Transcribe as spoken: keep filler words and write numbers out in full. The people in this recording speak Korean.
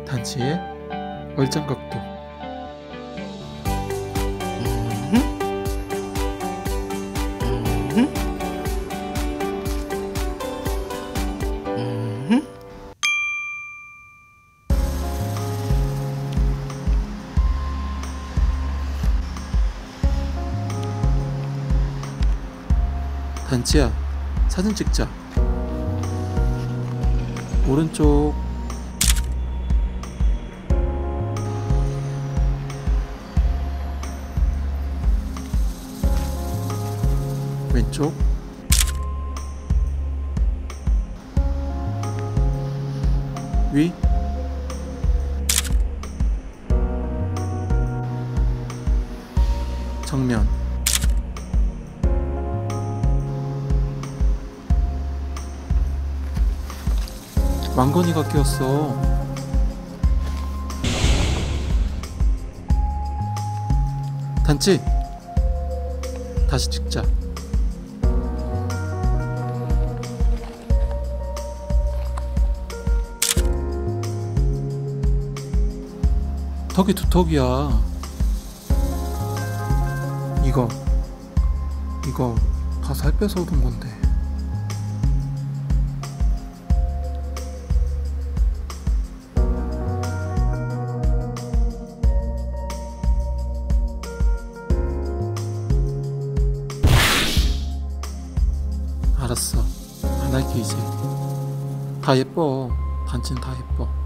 단지의 얼짱각도. 단지야, 사진 찍자. 오른쪽. 왼쪽. 위. 정면. 왕건이가 끼었어. 단지, 다시 찍자. 턱이 두턱이야. 이거 이거 다 살 빼서 얻은 건데. 알았어, 안 할게 이제. 다 예뻐. 단지는 다 예뻐.